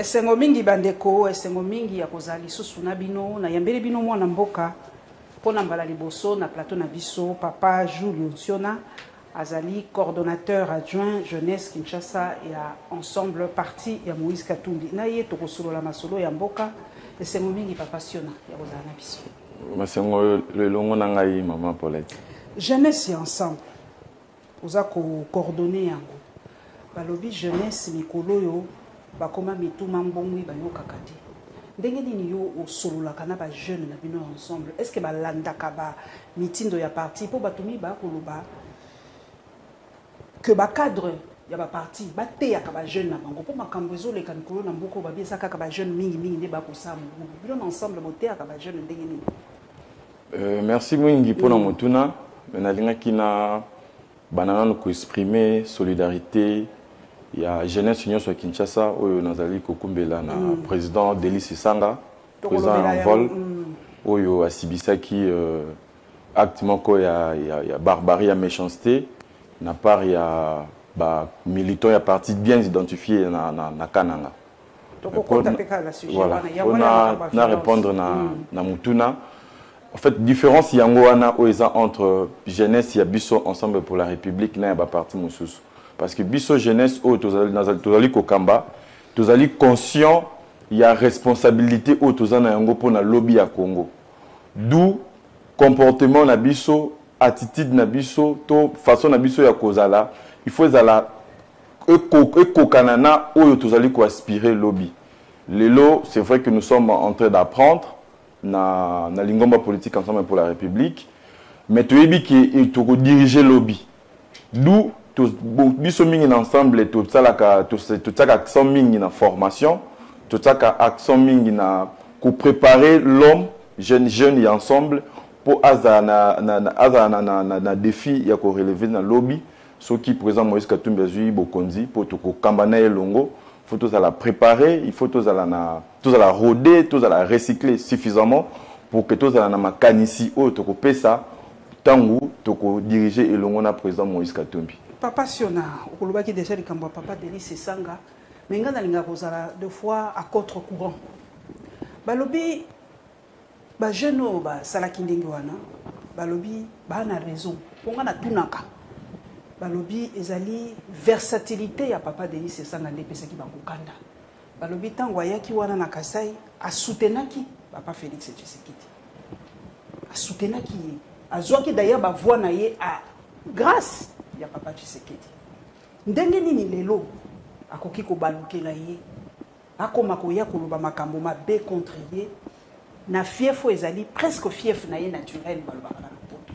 esengo mingi bandeko esengo mingi ya kozali susu na bino na yambeli bino mwana mboka pona mbala liboso na plateau na biso papa Julio Nsiona azali coordonnateur adjoint jeunesse Kinshasa ya ensemble parti ya Moïse Katumbi na ye tokosolola masolo ya mboka esengo mingi papa Siona ya kozala na biso masengo le longo na ngai maman Paulette jeunesse ya ensemble oza ko coordonner yango balobi jeunesse mikolo yo bakoma mituma mbongwi bayokaka te ndenge nini yo osololaka na ba jeune na bino ensemble est-ce que balandaka ba mitindo ya parti po batumi ba koloba que ba cadre ya ba parti bateyaka ba jeune na bango po makambo ezoleka mikolo na mboko babiesaka ka ba jeune mingi nde bakosala mubu bino ensemble boteyaka ba jeune ndenge nini merci mwingi pona motuna nalingaki na banana ko exprimer solidarité. Il y a jeunesse union sur Kinshasa oyo nazali kokumbela na président Delis Sanga président en vol oyo asibisaki acte moko ya barbarie ya méchanceté na part ya ba militant ya parti bien identifié na Kananga. Voilà, on a répondre na mutuna. En fait, différence yango wana oyo entre jeunesse ya biso ensemble pour la République na ya ba parti mosusu. Parce que biso jeunesse au tozali kokamba tozali conscient il y a responsabilité au tozana yango pour na lobby ya Congo d'où comportement na biso attitude na biso to façon na biso ya kozala il faut zala ekokanana oyo tozali ko aspirer lobby lelo c'est vrai que nous sommes en train d'apprendre na lingomba politique ensemble pour la République mais toyebi ki to diriger lobby d'où biso mingi ensemble tout ça accent mingi na formation tout ça accent mingi na ko préparer l'homme jeune et ensemble pour azana na défi ya ko relever na lobby ce qui présent Moïse Katumbi azui bokonzi pour to ko kambana elongo faut tout ça la préparer il faut tout ça la roder tout ça la recycler suffisamment pour que tout ça na makanisi o to ko pesa tangu to ko diriger elongo na président Moïse Katumbi. Papa Siona, okolobaki déjà likambo papa Delis Sanga, mais nga nalinga kozala deux fois à contre-courant. Balobi ba jeune ba salaki ndenge wana, balobi ba na raison. Ponga na tunaka. Balobi ezali versatilité ya papa Delis Sanga nde pesaki bakokanda. Balobi tango ayaki wana na Kasai a soutenaki papa Félix Tshisekedi. A soutenaki azwaki d'ailleurs ba voix na ye a grâce ya papa Tshisekedi ndenge nini lelo akoki ko balukela ye akoma ko ya koloba makambo mabe contre ye na fief ezali presque fief na ye naturel baloba na poto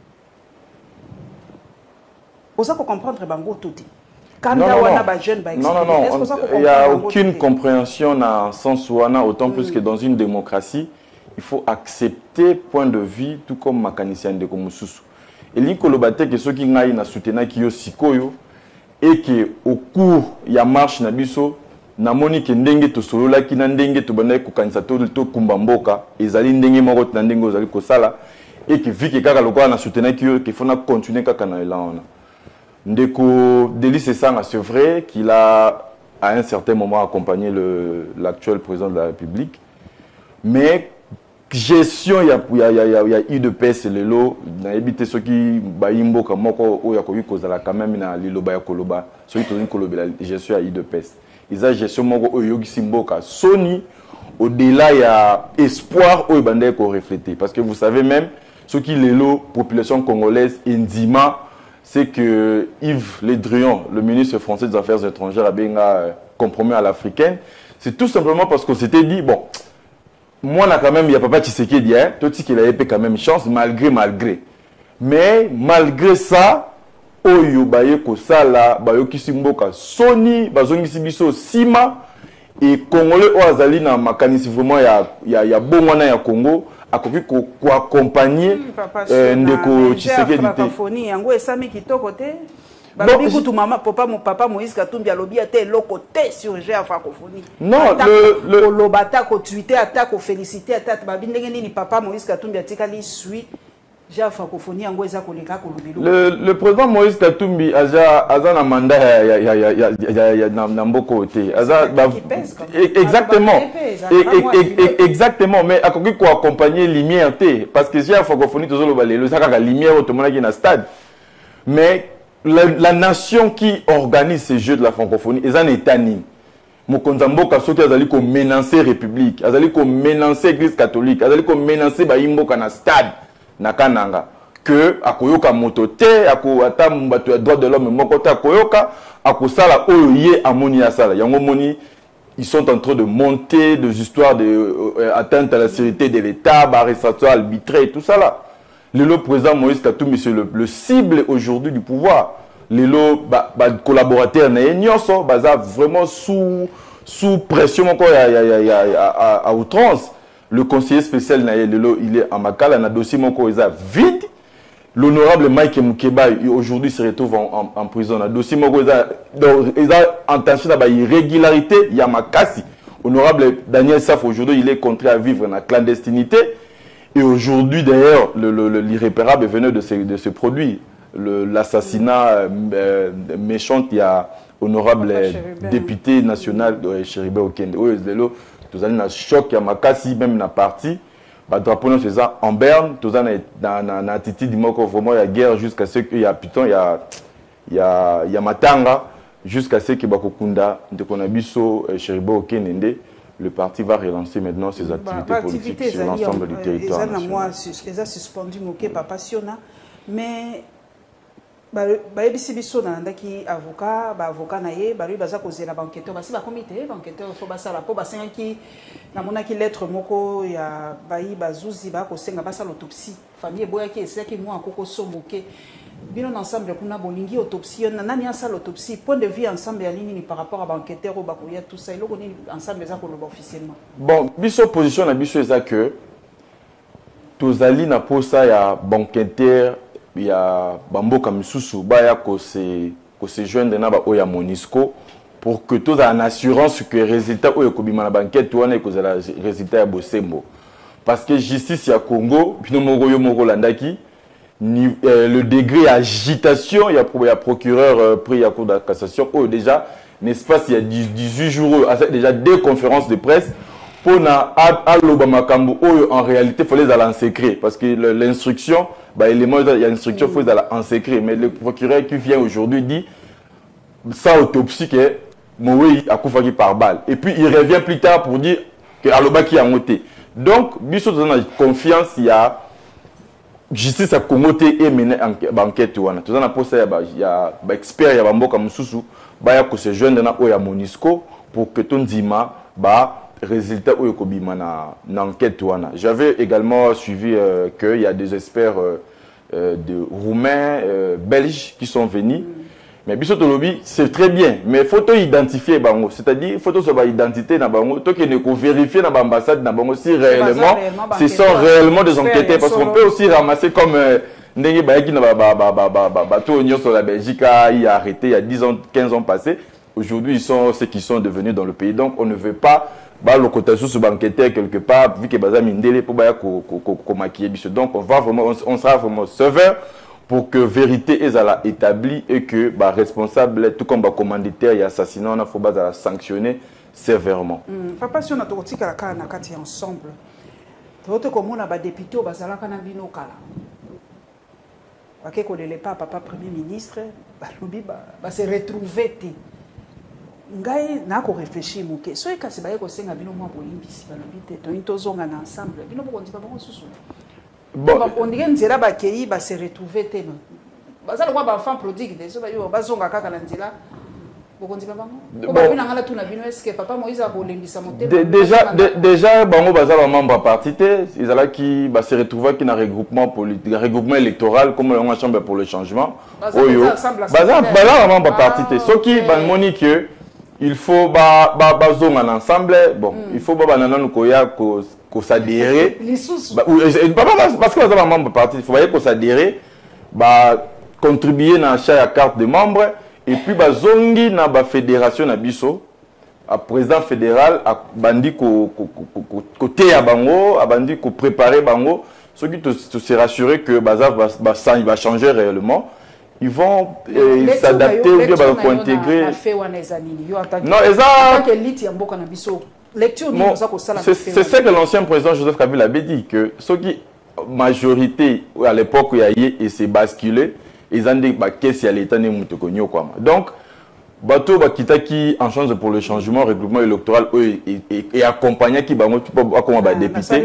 osa ko comprendre bango toti kanda wana ba jeune ba non il y a aucune compréhension dans sens wana autant plus que dans une démocratie il faut accepter point de vue tout comme makanicien de komususu. Et l'incolobate que ceux qui n'aillent na soutenir qui yo sikoyo et que au cours ya marche na biso na moni ke ndenge to solo la ki na ndenge to bana ko kanisa to kumbamboka ezali ndenge moko na ndenge ozali ko sala et que vu que kaka lokwa na soutenir qui yo que faut na continuer kaka na elana ndeko Delis Sanga c'est vrai qu'il a à un certain moment accompagné l'actuel président de la République mais gestion ya UDPS lelo na ebité ceux qui bayimboka moko oya ko kozala quand même na liloba ya koloba ceux qui koloba la gestion ya UDPS isa gestion moko oyo gisimboka soni au-delà ya espoir oyo bande ko refléter parce que vous savez même ceux qui lelo population congolaise indima c'est que Yves Le Drian le ministre français des Affaires étrangères a bien compromis à l'africaine c'est tout simplement parce qu'on s'était dit bon moi, quand même, il y a papa Tshisekedi, hein, tout ce qu'il a eu quand même chance, malgré. Mais, malgré ça, oyo baye ko sala, bayo kisimboka, Sony, bazongi sibiso, Sima, et Congolais, oazali na makanisi vraiment ya bongwana ya Congo, akoki ko accompagner, ndeko Tshisekedi. Francophonie, yango esami kitoko te. Balobi kutu mama papa Moïse Katumbi alobi ate loko te sur la francophonie. Non, le lobata ko tweeter ata ko féliciter ata babi ndenge nini papa Moïse Katumbi atikali suite j'ai la francophonie en Guéza Koleka Kolubilo. Le président Moïse Katumbi a un mandat dans beaucoup côté. Exactement. Exactement. Mais à quoi accompagner lumière parce que j'ai la francophonie toujours le Zaka lumière automatiquement qui est dans stade. Mais la nation qui organise ces jeux de la francophonie est un état ni. Mokonzambo Kasoki azali ko menacer république, azali ko menacer église catholique, azali ko menacer ba imboka na stade na kananga que akoyoka motote akoata mbato ya droit de l'homme moko ta akoyoka akosala oyo ye amoni asala yango moni ils sont en train de monter des histoires de atteinte à la sécurité de l'État, arrestation arbitraire et tout ça là. Le président Moïse Katumbi c'est le cible aujourd'hui du pouvoir. Les collaborateurs n'ont vraiment sous pression à outrance. Le conseiller spécial il est à Makala, un dossier vide. L'honorable Mike Mukeba aujourd'hui se retrouve en prison. Un dossier il a intention d'irrégularité. Il y a Makasi. Honorable Daniel Saf aujourd'hui il est contraint à vivre dans la clandestinité. Et aujourd'hui d'ailleurs l'irréparable venait de se produire. L'assassinat méchant il y a honorable député national de Chéribé Okende. Oui, tous allons dans choc, il y a Makasi même na parti. Bah drapeau non c'est ça en Berne, tous allons dans attitude moko vraiment il y a guerre jusqu'à ce qu'il y a Piton, il y a Matanga jusqu'à ce que Bakokunda de Konabiso Chéribé Okende. Le parti va relancer maintenant ses activités politiques sur l'ensemble du territoire national. Moi, les a suspendu moké papa Siona, mais bayebisi biso na ndaki avocat na ye bari baza kozela banquêteur basi ba comité banquêteur fo basala po basengaki na monaki lettre moko ya bayi bazuzi ba kosenga basala autopsie famille boyaki esaki moi akoko somoke bino ensemble kuna bolingi autopsie na nani asala autopsie point de vue ensemble ya nini par rapport à banquêteur o bakoya tout ça iloko ni ensemble za ko loba officiellement bon biso position na biso eza que tozali na posa ya banquêteur il y a Bamboka Misusu baya ko se joindre na ba oya Monisco pour que tous en assurance que résultat oyo kobima na banquette wana ko za résultat ya Bosembo parce que justice ya Congo bino moko yo moko landaki le degré d'agitation il y a procureur pris à cour de cassation oh déjà n'est-ce pas il y a 18 jours déjà deux conférences de presse pour na alobama kambo oyo en réalité faut les aller en secret parce que l'instruction bah élément il y a une instruction faut les aller en secret mais le procureur qui vient aujourd'hui dit sans autopsie que Moïse a coupé par balle et puis il revient plus tard pour dire que aloba qui a monté donc biso dans la confiance il y a justice à Congoté et mené enquête wana tout ça na poste il y a expert il y a Bamboka Misusu ba ya ko se joindre na oya Monisco pour que ton dima ba résultat où il enquête j'avais également suivi qu'il y a des experts de roumains belges qui sont venus mais biso to lobby c'est très bien mais faut identifier bango c'est-à-dire faut sur ba identité na bango to que ne ko vérifier na ba ambassade na bango si réellement ce sont réellement des enquêteurs parce qu'on peut aussi ramasser comme ndenge ba yaki na ba to nyo sur la Belgique il a arrêté il y a 10 ans 15 ans passés aujourd'hui ils sont ceux qui sont devenus dans le pays donc on ne veut pas le côté sous banqueteur quelque part vu que baza mindele pour baya ko maquiller biso donc on sera vraiment sévère pour que vérité est établie et que responsable tout comme commanditaire et assassinat on a faut baza sanctionner sévèrement papa si on a totika la kana kati ensemble toto komona ba député au bazala kana bino kala bakeko lele papa premier ministre balobi ba se retrouver ngai na ko réfléchir moké so ekasi baye ko senga bino mwa bolimbisi balobi te to intozonga na ensemble bino boko ndiba bango susu bon on dirait nzela ba kei ba se retrouver te bazala kwa ba enfant prodigue des so ba yo bazonga kaka na nzela boko ndiba bango ko ba bina ngala tuna bino est-ce que papa Moïse a bolimbisa motema déjà bango bazala membre parti te ils ala qui ba se retrouver qui na regroupement politique regroupement électoral comme la chambre pour le changement oyo bazala membre parti te so qui ba moni que il faut bazonga ensemble bon il faut banana koya ko s'adhérer parce que ça va membre parti il faut ko s'adhérer contribuer dans chaque carte de membre et puis bazongi na fédération na biso à président fédéral a bandi ko côté ya bango a bandi ko préparer bango ceux qui se rassurer que Baza va changer réellement, ils vont s'adapter ou bien intégrer. Non, c'est ce que l'ancien président Joseph Kabila avait dit, que ceux qui, majorité, à l'époque où il y a eu et s'est basculé, ils ont dit qu'est-ce qu'il y a l'État. Donc, Bateau qui en change pour le changement règlement électoral et accompagner qui va député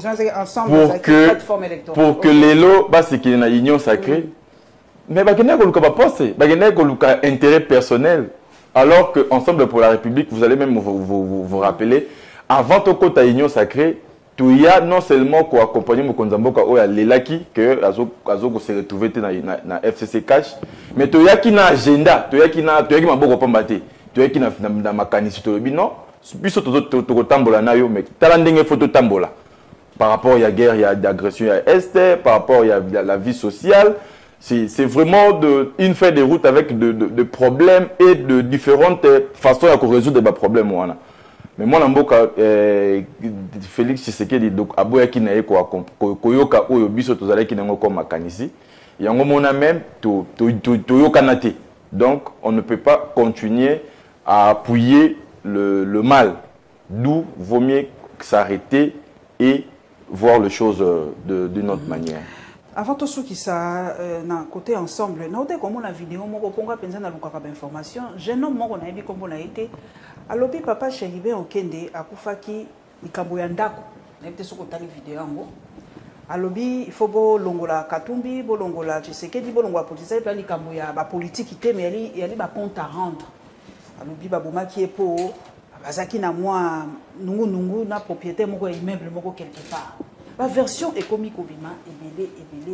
pour que les lots c'est qu'il y a une union sacrée. Mais il y a un intérêt personnel. Alors que Ensemble pour la République, vous allez même vous rappeler, avant de côté union sacrée, il y a non seulement pour accompagner Mokonzamboka ou Lelaki que Azo se retrouver dans FCC cash, mais il y a qui un agenda, il y a qui maboko pambate, il y a qui na makanisi to non, biso to tambola na yo mais talandenge photo tambola. Par rapport à la guerre, il y a d'agression à Est, par rapport à la vie sociale, c'est vraiment une feuille de route avec de problèmes et de différentes façons de résoudre des problèmes. Mais moi, Félix Tshisekedi, donc, aboya ki na eko koyoka oyo biso tozala ki nango comme makanisi. Yango mona même toyoka nate. Donc, on ne peut pas continuer à appuyer le mal. D'où vaut mieux s'arrêter et voir les choses d'une autre manière. Avant tout ce qui ça na côté ensemble, notez comment la vidéo moko ponga penza na lukaka information, jeune homme moko na yebi kombo na été alobi papa Chéribin Okende akufaki likambo ya ndako. Na yebite soko tali vidéo yango. Alobi il faut bo longola Katumbi, bo longola Tshisekedi, bo longola politique pa likambo ya ba politique té mais yali ba compte à rendre. Alobi ba bomaki epo bazaki na moi nungu na propriétaire moko immeuble moko quelque part. La version est comique au bima, ébélé.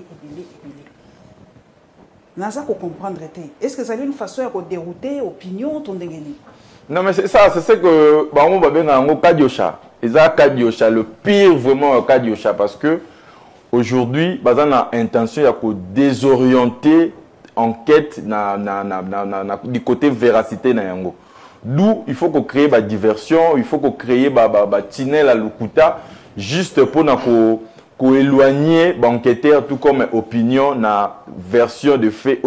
Naza ko comprendre. Est-ce que ça a une façon de dérouter l'opinion ton dengeni? Non mais c'est ça, c'est ce que on va bien en Kadiosha. Et ça Kadiosha, le pire vraiment Kadiosha parce que aujourd'hui, bazan a intention de désorienter enquête du côté véracité na yango. D'où il faut qu'on crée ba diversion, il faut qu'on crée ba tunnel à l'Ukuta. Juste pour éloigner l'enquêteur, tout comme opinion, na version de fait,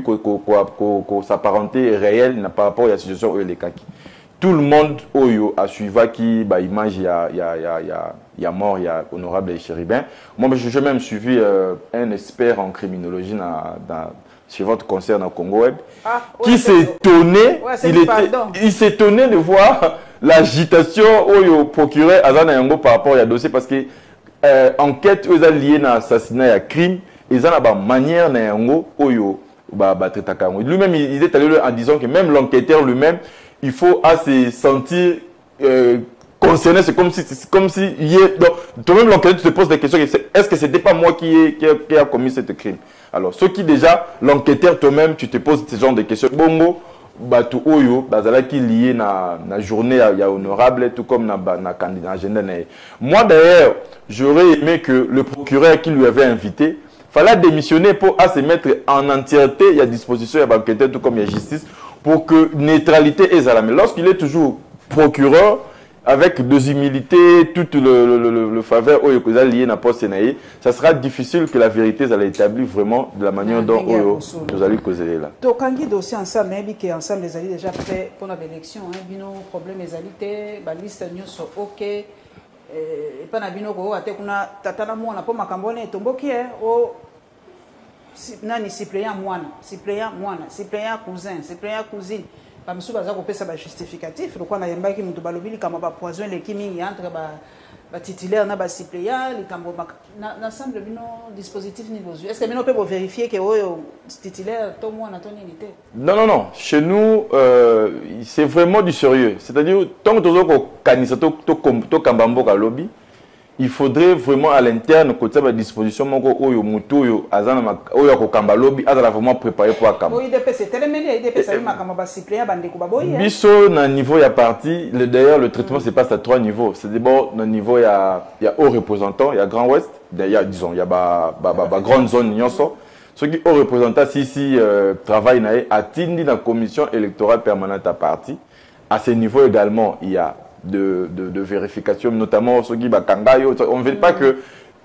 où s'apparenter réel par rapport à la situation où les kaki. Tout le monde a suivi qui image il y a mort, il y a honorable Chéribin. Moi, j'ai même suivi un expert en criminologie sur votre concert dans Congo Web, qui s'étonnait, il s'étonnait de voir l'agitation au procureur Azana Yango par rapport à dossier parce que enquête aux liées à assassinat et à crime, ils ont une manière na Yango oyo lui-même il est allé en disant que même l'enquêteur lui-même il faut se sentir concerné. C'est comme si toi-même l'enquêteur te pose des questions. Est-ce que c'était pas moi qui a commis ce crime? Alors ceux qui déjà l'enquêteur toi-même tu te poses ce genre de questions. Bongo batu oyo bazala qui lié na journée ya honorable tout comme na candidat agenda. Moi d'ailleurs j'aurais aimé que le procureur qui lui avait invité fallait démissionner pour se mettre en entièreté à disposition de l'enquêteur tout comme il y a justice pour que neutralité est à la main. Lorsqu'il est toujours procureur avec des humilités, toute le faveur oyo lié na poste naïe, ça sera difficile que la vérité soit établie vraiment de la manière dont nous allons causer là. Donc quand il dossier ensemble, mais qui ensemble les alliés déjà prêts pour l'élection, hein, bino problème les alliés, ba liste news sont OK. Et pas na bino ko ate kuna tata na mwana po makambone tomboki o nani suppléant suppléant cousine. Comme si vous avez justificatif, donc on a yamba qui nous balobili comme ba poison les kimi entre ba titulaire na ba suppléant les cambo l'ensemble de nos dispositifs niveau. Est-ce que nous peut vérifier que titulaire tout moi na ton unité? Non, chez nous c'est vraiment du sérieux. C'est-à-dire tant que tozoko kanisa to kambambo ka lobby, il faudrait vraiment à l'interne côté de disposition moko oyo mutu oyo azana oyo ko kamba lobby azala vraiment préparé pour akamba. Oui, IDP c'est tellement IDP ça makamba ba suppléant bandeko baboyi. Biso na niveau ya parti, d'ailleurs le traitement c'est pas à 3 niveaux. C'est d'abord na niveau il y a haut représentant, il y a Grand Ouest, d'ailleurs disons il y a ba grande zone nyonso. Ceux qui haut représentant ici travaillent na atindi na commission électorale permanente à parti. À ce niveau également, il y a de vérification, notamment ceux qui bakangayo. On ne veut pas que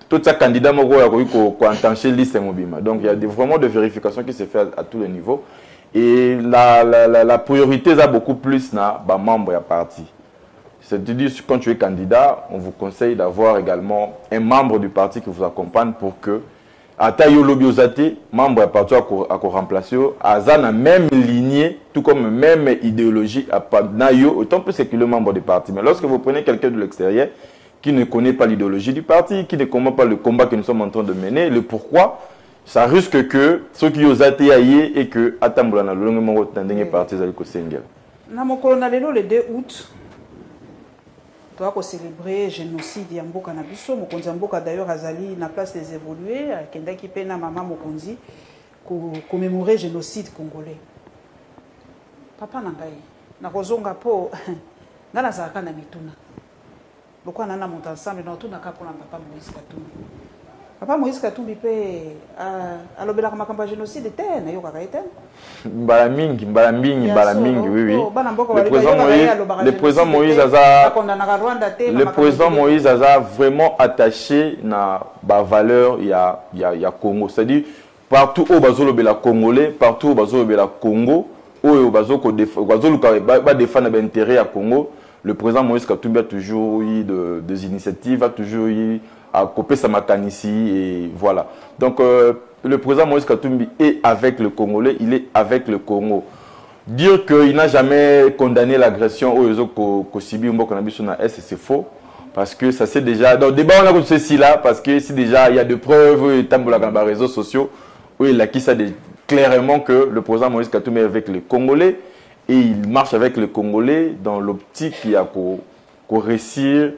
tout ça candidat qui a entanché liste mobile. Donc il y a vraiment des vérifications qui se font à tous les niveaux. Et la priorité est beaucoup plus na membre du parti. C'est-à-dire quand tu es candidat, on vous conseille d'avoir également un membre du parti qui vous accompagne pour que à taille lobiosate, membre du parti à remplacer, à la même lignée, tout comme même idéologie, autant plus que le membre du parti. Mais lorsque vous prenez quelqu'un de l'extérieur qui ne connaît pas l'idéologie du parti, qui ne connaît pas le combat que nous sommes en train de mener, le pourquoi, ça risque que ceux qui ont été aillés et que attendent la longue moment de parti zaliko sengel. Na mon colonel le 2 août, tu as célébrer le génocide ya mboka na biso. Mokonzi mboka d'ailleurs azali na place des évolués, kenda ki pe na maman mokonzi commémorer génocide congolais. Papa na ngai na kozonga po ngana zaka na mituna. Pourquoi nana monte ensemble na tuna ka pona papa Moïse Katumbi. Papa Moïse Katumbi pe alobela makambo génocide te na yo kaka ete. Mbala mingi, oui, oui. Le président Moïse a vraiment attaché na ba valeur ya Congo. C'est-à-dire partout où bazolo bela congolais, partout où bazolo bela Congo, où bazoko défendre l'intérêt à Congo. Le président Moïse Katumbi a toujours eu des initiatives, a toujours eu à couper sa macanissi et voilà. Donc le président Moïse Katumbi est avec le Congolais, il est avec le Congo. Dire qu'il n'a jamais condamné l'agression au Kosibi c'est faux. Parce que ça c'est déjà... Dans le débat, on a ceci là, parce que c'est déjà, il y a des preuves, dans les réseaux sociaux, où il a qui ça clairement que le président Moïse Katumbi est avec les Congolais et il marche avec les Congolais dans l'optique qu'il y a qu'au réussir.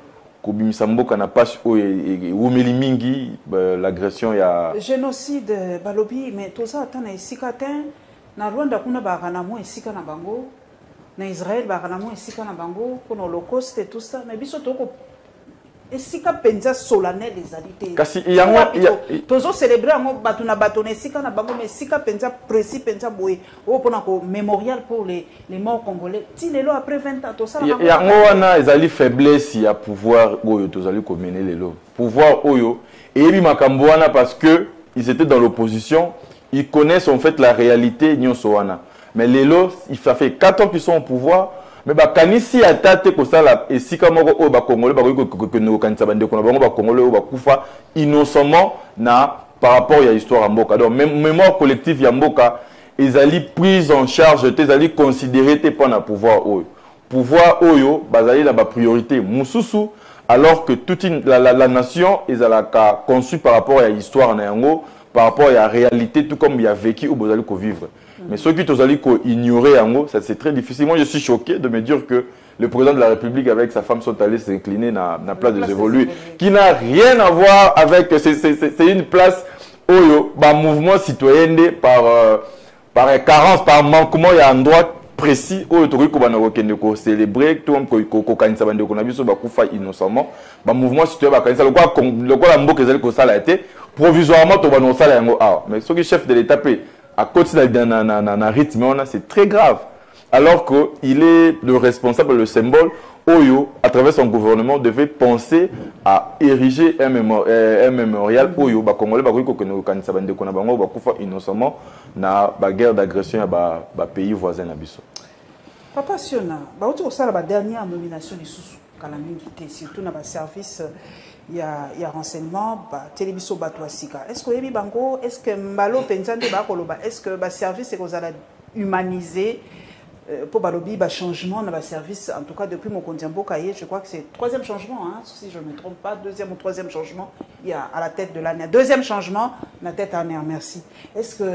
L'agression, il y a... Génocide, balobi, mais tout ça, attends, na Rwanda, kuna baranamo et sika na bango, na Israël, baranamo et sika na bango, pour l'Holocauste et tout ça, mais biso toko, et sika penza solennel des alités. Kasi, il y a... Tozo célébrer en batuna batone sika na bango, mais sika penza précis, penza boé, ou pour un mémorial pour les morts congolais. Tinelo après 20 ans, tout ça. Il y a un ezali faiblesse, il y a pouvoir, oyo, tozali ko mener les lots. Pouvoir, oyo, et il makamboana parce que ils étaient dans l'opposition, ils connaissent en fait la réalité, nyonsoana. Mais les lots, ça fait 4 ans qu'ils sont au pouvoir. Mais kanisi atate ko sala esika moko o ba congolais ba ko no kanisa bande ko na bango ba congolais o ba kufa innocemment na par rapport à l'histoire en mboka. Donc mémoire collective ya mboka ezali prise en charge ezali considéré te pour na pouvoir oyo bazali la ba priorité mususu alors que toute la nation ezalaka conçue par rapport à l'histoire na yango par rapport à la réalité tout comme il y a vécu ou bazali ko vivre. Mais ceux qui ont ignoré en haut, c'est très difficile. Moi, je suis choqué de me dire que le président de la République avec sa femme sont allés s'incliner dans la place des évolués, qui n'a rien à voir avec... C'est une place où il y a un mouvement citoyen par carence, par manquement, il y a un droit précis où il y a célébrer, tout le monde innocemment. Le mouvement citoyen, provisoirement, mais ceux qui chef de l'État, à côté d'un rythme, c'est très grave. Alors qu'il est le responsable, le symbole, Oyo, à travers son gouvernement, devait penser à ériger un mémorial Oyo, Congolais, innocemment, dans la guerre d'agression à pays voisins. Papa Siona, la dernière nomination du sous surtout dans le service. Il y a renseignement, télévision Batouasika. Est-ce que Bango, est-ce que Mbalo Penzande Bakoloba, est-ce que le service est humanisé pour balobi changement dans le service, en tout cas depuis mon Kondiambo Kaye, je crois que c'est le 3e changement, hein, si je ne me trompe pas, 2e ou 3e changement, il y a à la tête de l'année. 2e changement, la tête à l'année, merci. Est-ce que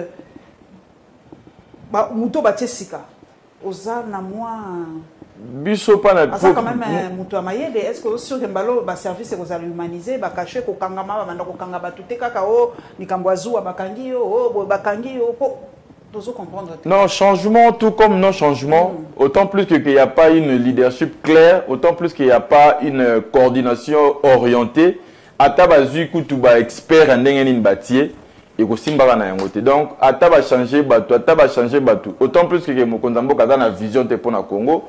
Mouto Batesika, Oza na moi. Biso pas na ça quand même mutu amayede est-ce que sur Kembalo ba service ko za humaniser ba cacher ko kangama ba ndako kangaba tuté kaka o nikambwazu bakangi o bakangi o po dozo comprendre. Non, changement tout comme non changement, autant plus qu'il n'y a pas une leadership claire, autant plus qu'il n'y a pas une coordination orientée, atabazu kutuba expert en ndengeni batier et ko simbara na yangote. Donc ataba changer batu, autant plus que Mokonzambo kaza na vision te pour na Congo.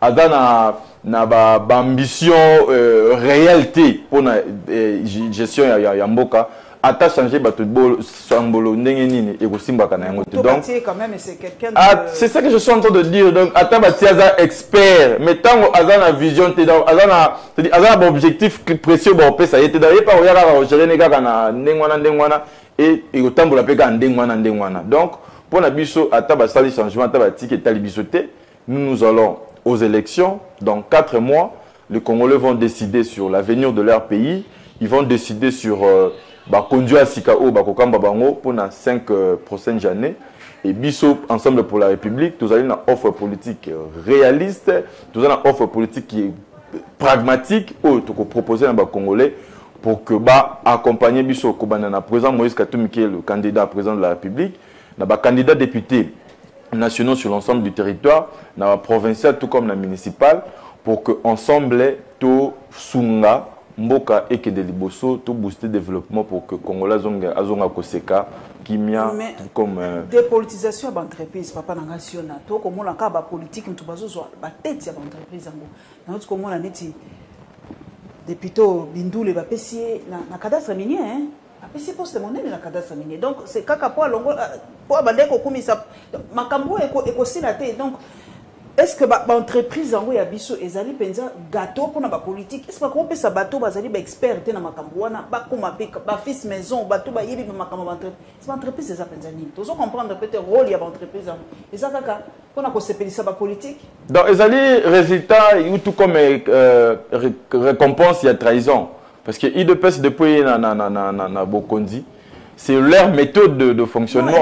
aza na ambition réalité pour la gestion ya mboka ata changer bato sambolo ndenge nini et kosimbaka na yango donc quand même c'est quelqu'un c'est ça que je suis en train de dire. Donc ata bati aza expert mais tango aza na vision te donc aza na objectif précieux ba opesa yete da yepa oyaka ka gérer ne kaka na ndengwana et otambola pe ka ndengwana donc pour na biso ata ba sali changement ata bati ke tali biso te nous allons aux élections dans 4 mois. Les Congolais vont décider sur l'avenir de leur pays. Ils vont décider sur conduire à Sikao, Bakokamba Bango pour les 5 prochaines années. Et Bisso, Ensemble pour la République, nous avons une offre politique réaliste, nous avons une offre politique qui est pragmatique, pour proposer à les Congolais pour que accompagner Bisso Kobanana, président Moïse Katumbi, qui est le candidat président de la République, le candidat député nationaux sur l'ensemble du territoire, dans la provinciale tout comme la municipale, pour que ensemble tout sunga mboka et que de liboso tout booster le développement pour que Congolais azonga koseka kimia comme dépolitisation d'entreprise papa nangasiona to comme on a ka ba politique mtu bazozo ba tête ya entreprise ngo na autre comme on a neti député bindule ba pesier na cadastre minier hein. C'est poste monnaie la cadastre minier. Donc c'est kaka po longo po bandeko kumisa makambo ekosilate. Donc est-ce que ba entreprise ngo ya biso ezali penza gâteau pour na ba politique est-ce que ko pesa bateau bazali ba expert te na makambo wana ba kuma ba fils maison bateau ba yiri makambo ba entreprise eza penza nini tozo comprendre peut-être rôle ya ba entreprise eza kaka pour na ko sepelisa ba politique. Donc ezali résultat ou tout comme récompense ya trahison. Parce que IDPS depuis na Bokondi, c'est leur méthode de fonctionnement.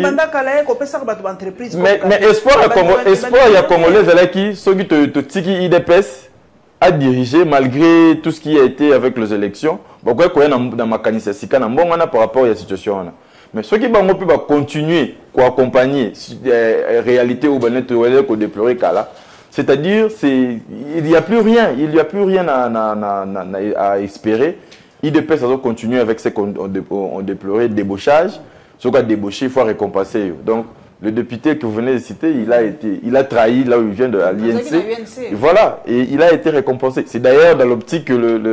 Mais espoir il y a Congolais qui ceux qui te IDPS a dirigé malgré tout ce qui a été avec les élections. Pourquoi il y a dans ma canissasika na mbonga par rapport à la situation là. Mais ceux qui vont continuer à accompagner la réalité ou bien être déplorer kala. C'est-à-dire, il n'y a plus rien, à espérer. IDPS va continuer avec ce qu'on déplorait, débauchage. Ce qu'on a débauché, il faut récompenser. Donc, le député que vous venez de citer, il a trahi là où il vient de l'INC. Voilà, et il a été récompensé. C'est d'ailleurs dans l'optique que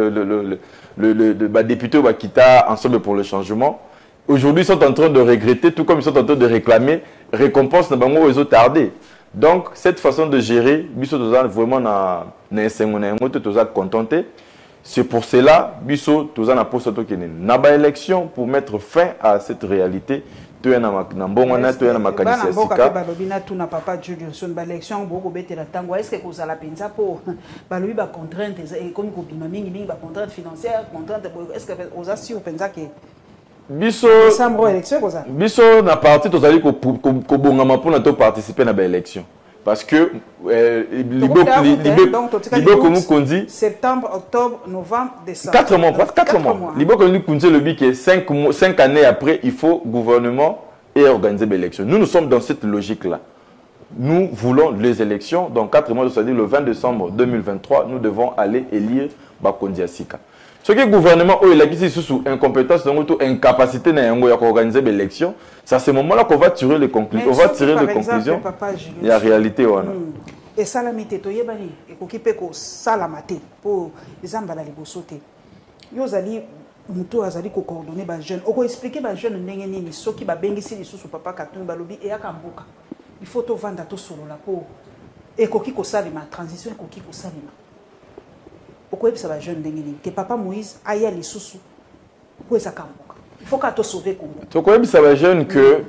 le député Wakita, Ensemble pour le changement, aujourd'hui, ils sont en train de regretter, tout comme ils sont en train de réclamer récompense dans le réseau tardé. Donc, cette façon de gérer, Bisso Toza vraiment na contenté. C'est pour cela, Bisso Toza na poste na ba élection pour mettre fin à cette réalité. Tu es na mbongana, tu es na makanisi sika. Balobina tu na papa Julio son ba élection boko betela tango. Est-ce que vous allez penser pour balobi ba contrainte et comme ko bima mingi ba contrainte financière, contrainte est-ce que vous avez penser que Bisso n'a parti tozali ko bongama pour na to participer na ba élection parce que libo comme kondi septembre octobre novembre décembre 4 mois libo comme kondi le but que 5 années après il faut gouvernement et organiser ba élection. Nous sommes dans cette logique là. Nous voulons les élections dans 4 mois, c'est-à-dire le 20 décembre 2023, nous devons aller élire Bakondi Asika. Ce que le gouvernement il a dit sous incompétence, incapacité d'organiser l'élection, c'est à ce moment-là qu'on va tirer les conclusions. On va tirer les conclusions. Il y a réalité. Et ça la mité, tu y es bani. Et qu'on kipe ko salamate pour les ambala les bosote. Yozali muto azali ko coordonner ba jeune. Oko expliquer ba jeune ndenge nini soki ba bengisi li sous papa Katumbi balobi et akamboka. Il faut to vendre to solo la pour et koki ko salima transition koki ko salima. Pourquoi ça va jeune d'engagement que papa Moïse aille à l'issoussou pour ça kamboka il faut qu'à te sauver Congo. Tu connais ça va jeune que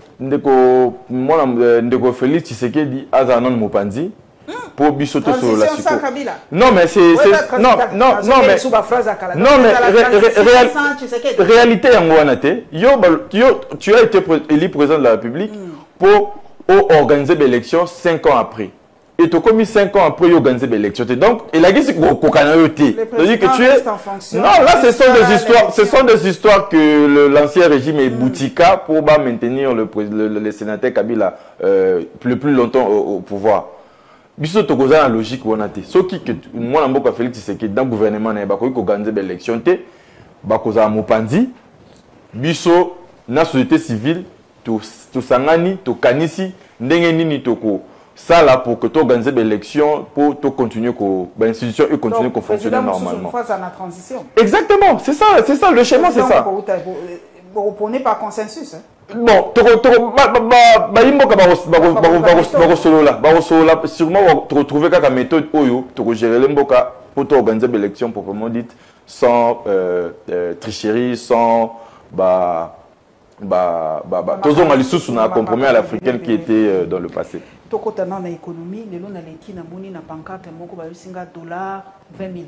ndeko Félix Tshisekedi azanon Mopandi pour bisoto sur la siko. Non mais c'est réalité yangoanate yo tu as été élu président de la République pour organiser l'élection 5 ans après. Et tu as commis 5 ans après organiser l'élection. Donc, il a dit que c'est-à-dire que tu es. Non, là, ce sont des histoires que l'ancien régime est boutika pour maintenir le sénateur Kabila le plus longtemps au pouvoir. Biso to goza la logique wonate. Ce qui que moi na mboka Félix Tshisekedi dans gouvernement na ba ko organiser l'élection te ba koza mopandi. Biso na société civile to sangani to kanisi ndenge nini to ko ça là pour que tu organises l'élection, pour tu continuer l'institution et continuer à fonctionner normalement. Phase en transition. Exactement, c'est ça, le schéma, c'est ça. Vous prenez par consensus. Bon, sûrement tu retrouver la méthode pour gérer l'emboka pour organiser l'élection proprement dite sans tricherie, sans toujours un compromis à l'africaine qui était dans le passé. Tokotana na économie, les lois na l'équipe na boni na pancarte moko ba singa dollars 20 000,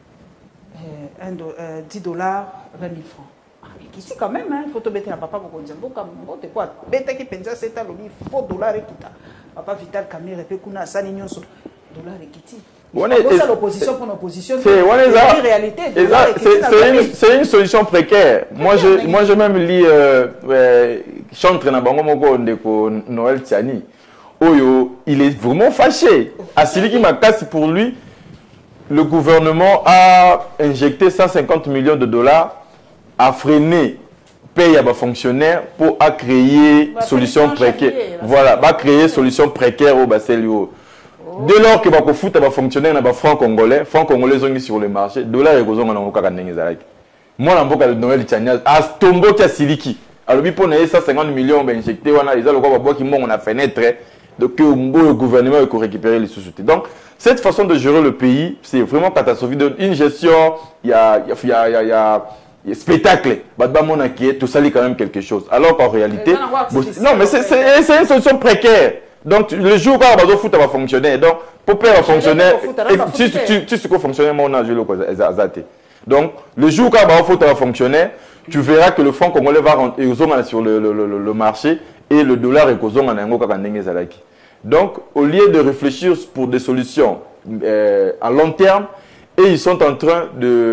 10 dollars 20 000 francs. Ici quand même, il faut te mettre à papa pour dire quoi, bête qui pense c'est à l'obi, faut dollars et quitta. Papa Vital Kamere peut kuna sani nyonso dollars et quitti. C'est l'opposition pour l'opposition. C'est une réalité. C'est une solution précaire. Moi, je même lis chantre na bango moko ndeko Noël Tiani. Oyo, il est vraiment fâché. Asiliki Makasi, pour lui, le gouvernement a injecté 150 millions de dollars à freiner paye à des fonctionnaires pour créer solution précaire. Voilà, va créer solution précaire au Basselio. Dès lors que va foutre à fonctionnaire dans francs congolais sont sur le marché, dollar et gozon en encore gagner. Moi l'amboka de Noël Tchania a tombo qui a siliki. Alors bi pour 150 millions ben injecté on a les algo ba qui on a fenêtre donc que le gouvernement peut récupérer les sociétés. Donc cette façon de gérer le pays, c'est vraiment catastrophique. Une gestion, il y a spectacle, tout ça lit quand même quelque chose. Alors qu'en réalité, non mais c'est une solution précaire. Donc le jour où on va foutre va fonctionner, donc pour faire fonctionner, tu sais quoi fonctionner, mon âge le donc le jour où on va foutre va fonctionner, tu verras que le franc congolais va rentrer sur le marché et le dollar est causé en ango kakandenge zalaki. Donc au lieu de réfléchir pour des solutions à long terme, et ils sont en train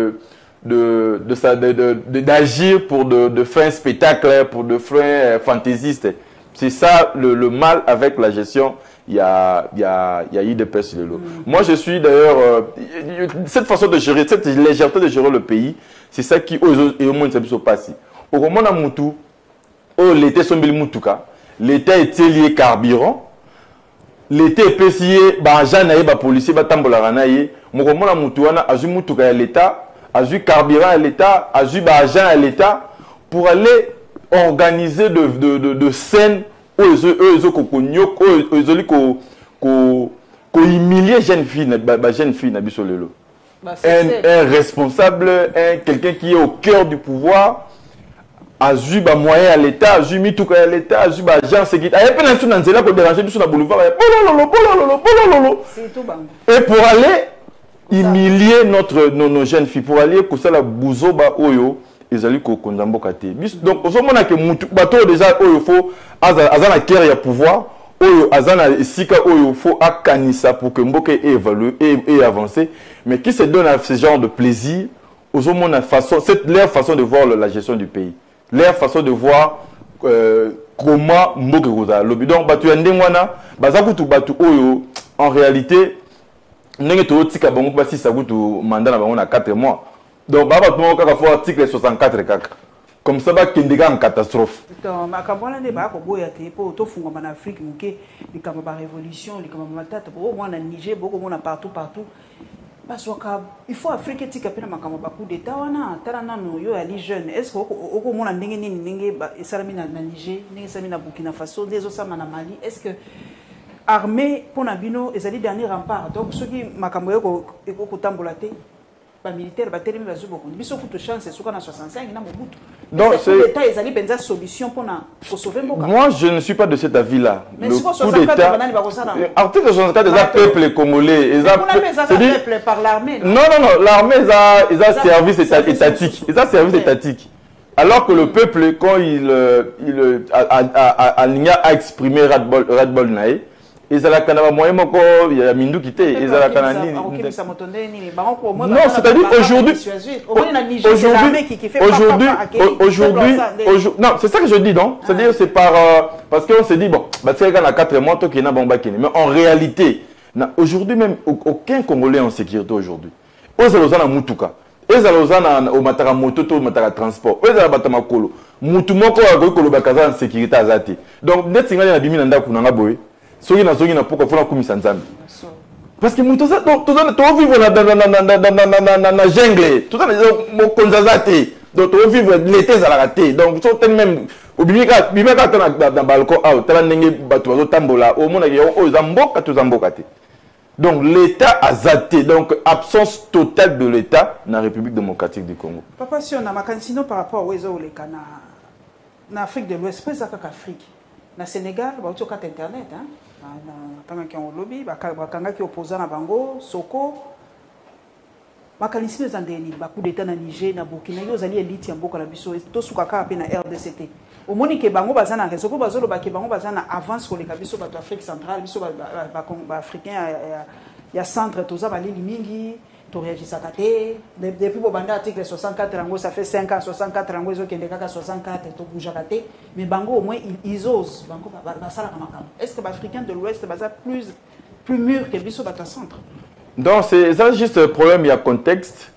d'agir pour de fins spectacles, pour de fins fantaisistes. C'est ça le mal avec la gestion. Il y a eu des pertes sur le lot. Moi, je suis d'ailleurs cette façon de gérer, cette légèreté de gérer le pays, c'est ça qui au moins ça se passe. Au moment où Moutou, l'été sombil Moutouka, l'été était lié carburant, l'été est payé, j'anaï, policier, tambola naïe. Au moment où Moutou a azu Moutouka à l'état, azu carburant à l'état, azu agent à l'état pour aller organiser de scènes où ils ont humilié jeune fille un responsable, quelqu'un qui est au cœur du pouvoir, a eu des moyens à l'État, a eu mis tout à l'État, a eu des agents sécurité. Il y a plein de choses dans pour déranger sur le boulevard. Et pour aller humilier nos jeunes filles, pour aller que ça la bouzoba oyo. Ils allaient donc au moment que mutu bateau déjà il faut azana guerre ya pouvoir oyo azana sika oyo faut akanisa pour que mboka évalue et avancer, mais qui se donne à ce genre de plaisir au moment façon c'est leur façon de voir la gestion du pays, leur façon de voir comment mboka goza lobi. Donc batu ya ndengwana bazakutu batu oyo en réalité ndenge to tika bango basi sakutu mandat na bango na 4 mois. Donc, il faut article 64. Comme ça, il y a une catastrophe. Donc, il y a en Afrique, il y a une révolution, il y a une Niger, il y a partout. Il faut Afrique qui a beaucoup d'État. Il y a des jeunes. Est-ce que vous avez des Niger, des Burkina Faso, des Mali? Est-ce que l'armée, pour Nabino, est le dernier rempart? Donc, ceux qui ont été militaire batterie bazu beaucoup biso kuto chance c'est na 65 na mobutu donc c'est l'état ils allaient penser solution pour sauver Mboka. Moi je ne suis pas de cet avis là. Mais le coup d'état article 64 des peuple congolais c'est peuple par l'armée. Non l'armée ils a service étatique, ils a service étatique. Alors que le peuple quand il a exprimé ras-le-bol naï. Et ça la moyen moko il y a mindu quitté et ça la canani. Non, c'est-à-dire aujourd'hui non, c'est ça que je dis non, c'est-à-dire c'est par parce qu'on se dit bon, bah c'est quand la 4 mois toi qui n'a bomba qui mais en réalité aujourd'hui même aucun Congolais en sécurité aujourd'hui. Aux alozana mutuka, aux alozana au matara moto to matara transport, aux alabata kolo. Mutu moko a ko lo bakaza en sécurité azati. Donc net singa na bimi na ndako na boye. soki na zongi na poko fona kumisa nzambe parce que nous tous vivre na jungle tout ça mo konzaza te donc to vivre l'été za la raté donc so ten même obimika bimeka na balcon out tala ndenge bato bazo tambola au mona yo o zamboka to zamboka te donc l'état a zaté donc absence totale de l'état dans la République démocratique du Congo. Papa si on a makansino par rapport aux olekana na Afrique de l'Ouest pas ça Afrique na Sénégal ba auto carte internet hein na qui ont lobby bakanga qui opposant na bango soko makanisino zandeni ba coup d'état na Niger na Burkina yo zali elite ya mboka la biso to sukaka pe na RDCT omoni ke bango bazana réseau ko bazolo ba ke bango bazana avance ko le kabiso ba Afrique centrale biso ba africain ya centre toza ba lili mingi to réagissa katé depuis bobanda article 64 rango ça fait 5 ans 64 rango zo kende kaka 64 to bouja katé mais bango au moins ils osent bango ba sala kama est-ce que ba africain de l'ouest baza plus mûr que biso ba centre. Donc c'est ça juste un problème, il y a contexte,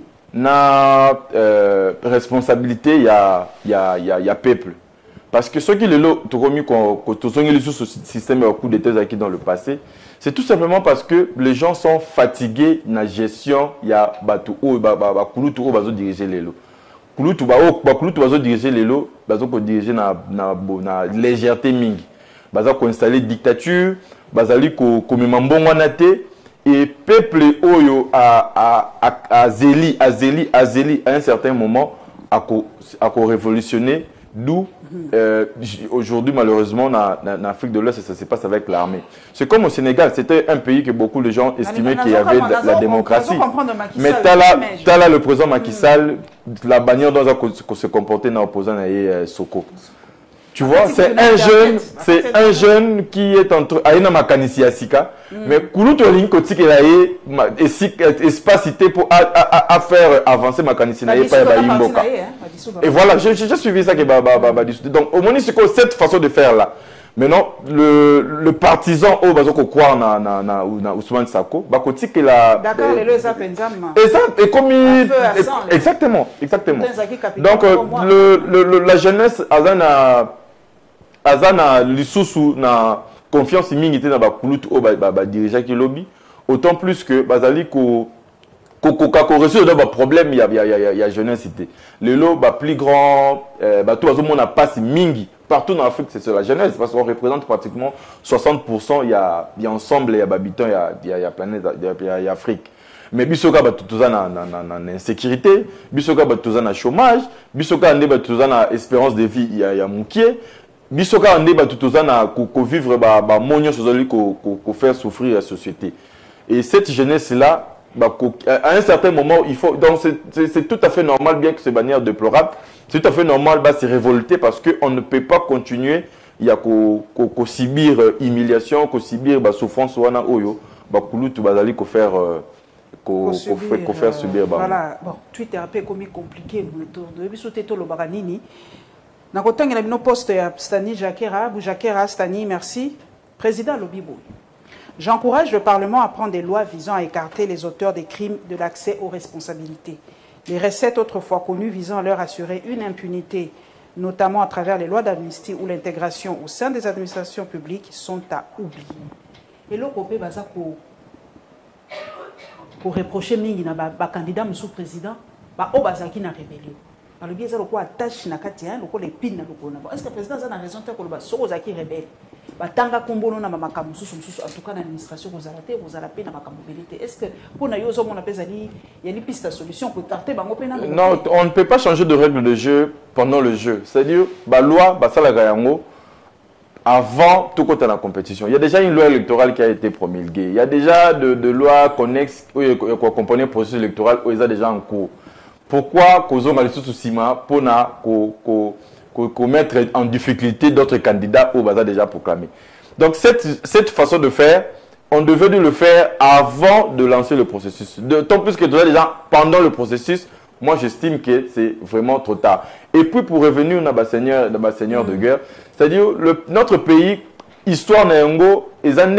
na responsabilité, il y a peuple. Parce que ce qui est le tout ce système au coup d'état qui dans le passé, c'est tout simplement parce que les gens sont fatigués de la gestion, il y a batou kulutu bazo diriger les lots. Kulutu bazo diriger les lots, bazo ko diriger na légèreté mingi. Bazo ko installer dictature, bazali ko komemambongo na te. Et peuple oyo a zéli à un certain moment a révolutionné, d'où aujourd'hui malheureusement en Afrique de l'Ouest ça se passe avec l'armée. C'est comme au Sénégal, c'était un pays que beaucoup de gens estimaient qu'il y avait de la démocratie. Mais t'as là le président Macky Sall, la bannière dont il se comportait dans l'opposant à Soko. Tu vois, c'est un jeune qui est entre Aïna Makanisi Asika, mais Kouloutou Linkoti qui a espacité pour faire avancer Makanisi Naye par Imboka. Et voilà, j'ai suivi ça. Donc, au moins, c'est cette façon de faire là. Maintenant, le partisan au Bazoko croire na Ousmane Sako, Bakoti qui la. D'accord, et comme exactement. Donc, la jeunesse azana lisusu na confiance mingi na ba kulutu o ba dirigeant qui lobby autant plus que bazali ko résoudre ba problème il y a jeunesse cité le lo ba plus grand ba tout azomo na passe mingi partout en Afrique c'est la jeunesse parce qu'on représente pratiquement 60% il y a ensemble il y a habitants il y a planète il y a Afrique. Mais bisoka batuza na insécurité, bisoka batuza na chômage, bisoka ande batuza na espérance de vie il y a moukier. Bisoka ande batuza na ko vivre ba monyo sozoli ko faire souffrir la société. Et cette jeunesse là à un certain moment il faut donc c'est tout à fait normal bien que c'est manière déplorable, c'est tout à fait normal se révolter parce que on ne peut pas continuer il y a ko subir humiliation, ko subir souffrance wana oyo ba kulutu bazali ko faire faire subir voilà bon Twitter un peu comme compliqué de bisoté to lo baranini na kotangela bino poste ya Stani Jakera Boujakera Stani merci président Lobibo. J'encourage le Parlement à prendre des lois visant à écarter les auteurs des crimes de l'accès aux responsabilités. Les recettes autrefois connues visant à leur assurer une impunité, notamment à travers les lois d'amnistie ou l'intégration au sein des administrations publiques, sont à oublier. Et le Copé Bazako pour reprocher mingi na ba candidat sous président ba obazaki na rébellion par le biais de quoi attache na katia loko les pin na loko na est-ce que le président a raison te ko ba sozaki rebelle ba tanga kombono na makambo susu en tout cas dans l'administration vous arrêtez vous allez na makambilité est-ce que pour na yozo mona pezali il y a une piste de solution pour carter bango pena non on ne peut pas changer de règle de jeu pendant le jeu c'est-à-dire ba loi ba sala yango avant tout côté de la compétition. Il y a déjà une loi électorale qui a été promulguée. Il y a déjà de lois connexes qui accompagnent le processus électoral où ils sont déjà en cours. Pourquoi Kozo Malisou Sima pour mettre en difficulté d'autres candidats où ils ont déjà proclamé. Donc cette façon de faire, on devait le faire avant de lancer le processus. D'autant plus que déjà pendant le processus, moi j'estime que c'est vraiment trop tard. Et puis pour revenir dans ma seigneur de guerre, c'est-à-dire notre pays, histoire n'ayongo,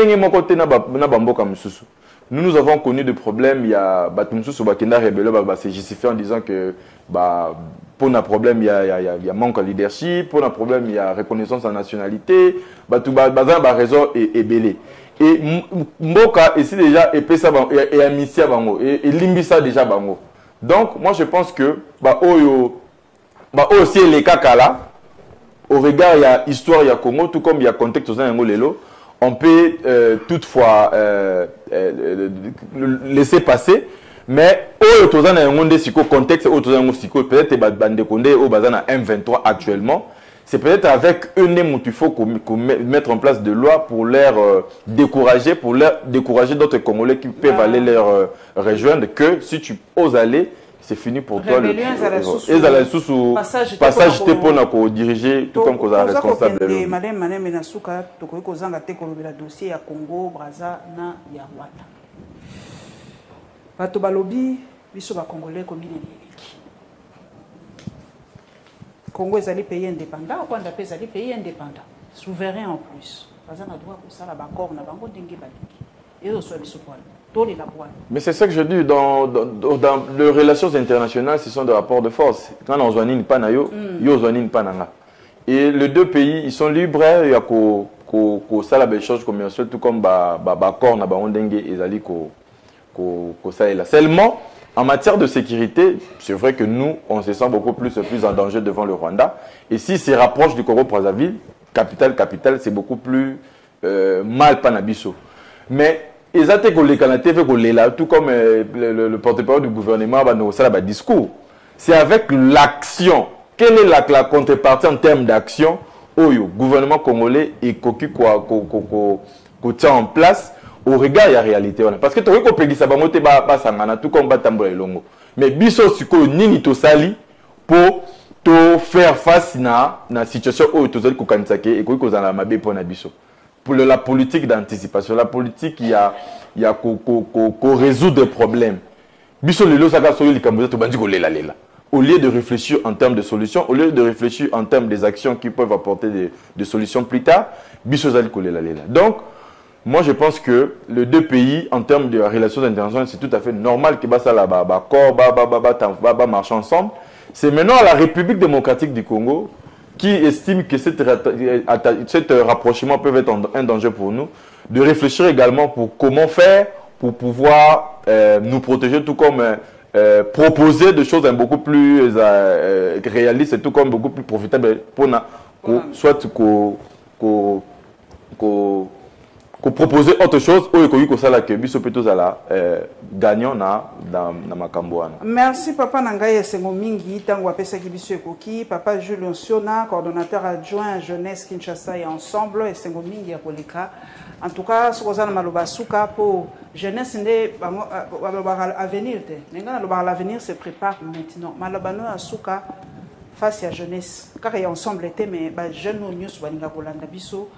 nous avons connu des problèmes. Il y a Batumsu Sobakenda rebelle, c'est justifié en disant que pour un problème, il y a manque de leadership, pour un problème, il y a reconnaissance en nationalité, tout bazar raison est belé. Et Mboka ici déjà et ça et Amicia bango et Limbisa déjà bango. Donc moi je pense que aussi les kakala au regard il y a histoire il y a Congo tout comme il y a contexte aux Ango lelo, on peut toutefois laisser passer. Mais au contexte peut-être au M23 actuellement, c'est peut-être avec eux où il faut mettre en place des lois pour leur décourager, d'autres Congolais qui peuvent aller leur rejoindre, que si tu oses aller, c'est fini pour toi. Passage pour diriger tout comme cause responsable. Bato balobi biso ba congolais combien eleki. Congo est allé pays indépendant, Rwanda est allé pays indépendant, souverain en plus. Bazana droit pour ça la bakor na bango dengue baliki. Et au soit biso poil. Mais c'est ça que je dis dans les relations internationales, ce sont des rapports de force. Quand on zoanine pas na yo, yo zoanine pas nanga. Et les deux pays, ils sont libres, il y a ko ça la belle chose commerciale tout comme bakor na bango dengue ezali ko ça est là. Seulement, en matière de sécurité, c'est vrai que nous, on se sent beaucoup plus en danger devant le Rwanda. Et si c'est rapproche du Congo-Brazzaville, capitale, c'est beaucoup plus mal panabiso. Mais, tout comme le porte-parole du gouvernement, discours. C'est avec l'action. Quelle est la contrepartie en termes d'action au gouvernement congolais et qui tient en place au regard de la réalité. Parce que tu as tout comme mais biso siko nini to sali pour te faire face à la situation où tu as et biso. Pour la politique d'anticipation, la politique, il y a résoudre des problèmes. Biso lelo saka soyo likambo to bandi ko lela. Au lieu de réfléchir en termes de solutions, au lieu de réfléchir en termes des actions qui peuvent apporter des solutions plus tard, biso zali ko lela. Donc moi, je pense que les deux pays, en termes de relations internationales, c'est tout à fait normal que ça marche ensemble. C'est maintenant la République démocratique du Congo qui estime que cet rapprochement peut être un danger pour nous, de réfléchir également pour comment faire pour pouvoir nous protéger, tout comme proposer des choses beaucoup plus réalistes et tout comme beaucoup plus profitables pour soit proposer autre chose gagnant na makambo wana. Merci papa Nangaye Sengo mingi tango apesa kibiso ekoki papa Julien Siona coordonnateur adjoint jeunesse Kinshasa et ensemble et Sengo mingi ya koleka. En tout cas ce qu'on a maloba suka pour jeunesse ndé avenir te. Nenga na l'avenir se prépare maintenant. Maloba no asuka face à jeunesse car y ensemble était mais ba jeune no nyos balinga kolanda biso.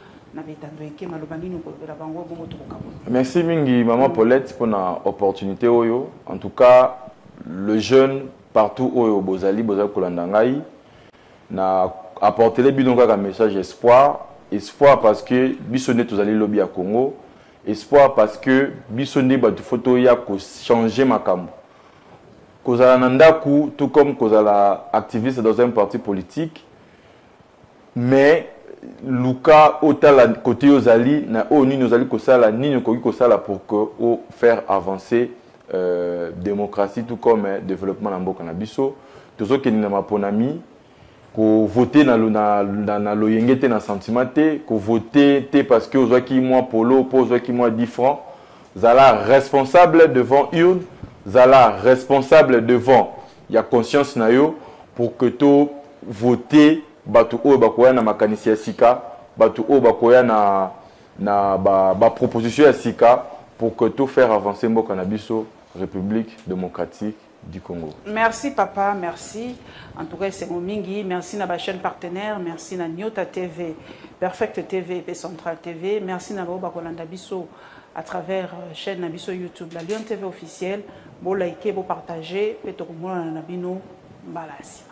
Merci mingi maman Paulette pour l'opportunité oyo. En tout cas, le jeune partout oyo bozali kolandangai na apporter les bidon un message espoir parce que bisonné tous allez lobby à Congo, espoir parce que bisonné batu photo ya ko changer makambo. Kozala nandaku tout comme kozala activiste dans un parti politique, mais Luka otala côté ozali na oni nous allons kosala ni nous kosala pour que faire avancer démocratie tout comme développement na mboka na biso tozo ke ni na maponami ko voter na loyengete na sentiment te ko voter te parce que ozwa ki moi polo ozwa ki moi 10 francs zala responsable devant urne zala responsable devant ya conscience na yo pour que to voter batu o bakoya na makanisi ya sika batu o bakoya na proposition ya sika pour que tout faire avancer mboka na biso République démocratique du Congo. Merci papa, merci. En tout cas, c'est mon mingi. Merci na ba chaîne partenaire, merci na Nyota TV, Perfect TV et Central TV. Merci na ba kolanda biso à travers chaîne na biso YouTube, la Lion TV officielle. Bo liker, bo partager, pe to komona na bino balasi.